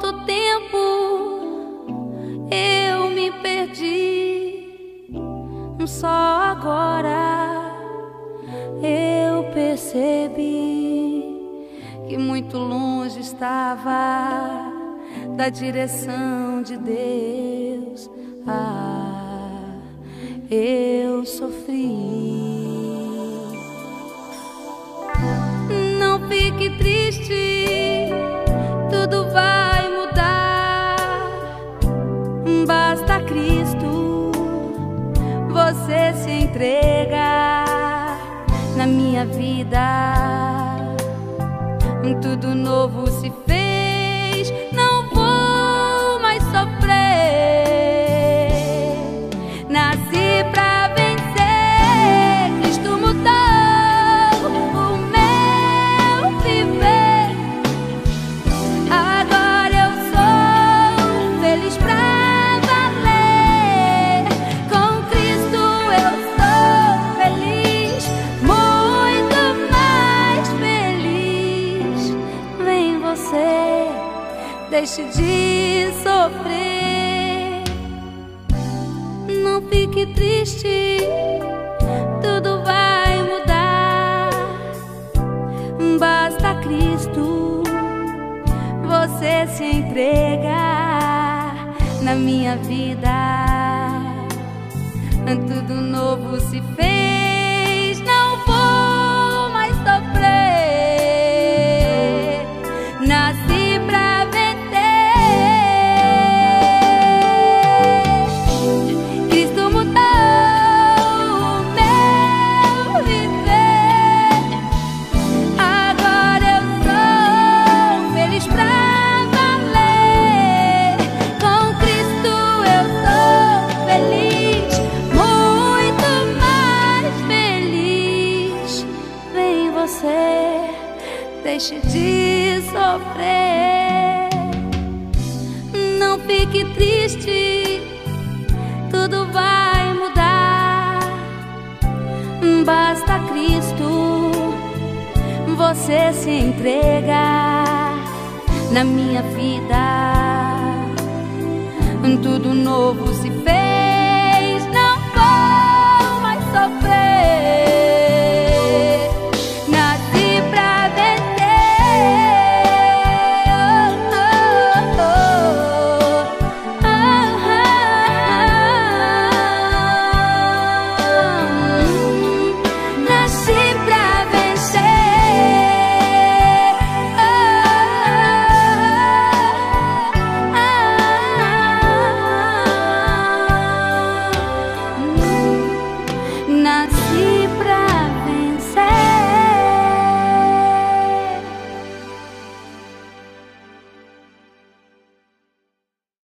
quanto tempo eu me perdi, só agora eu percebi que muito longe estava da direção de Deus. Eu sofri. Não fique triste, tudo vai mudar. Basta Cristo, você se entrega. Na minha vida tudo novo se fez. Não vou mais sofrer. Nasci pra vencer. Cristo mudou o meu viver. Agora eu sou feliz pra valer. Com Cristo eu sou feliz, muito mais feliz. Vem você, deixe de sofrer. Não fique triste, tudo vai mudar. Basta Cristo, você se entrega. Na minha vida tudo novo se fez. Não vou mais sofrer. Nasci pra vencer. Cristo mudou o meu viver. Agora eu sou feliz pra valer. Com Cristo eu sou feliz, muito mais feliz. Vem você, deixe de sofrer. Não fique triste, tudo vai mudar. Basta Cristo, você se entrega. Na minha vida tudo novo se fez.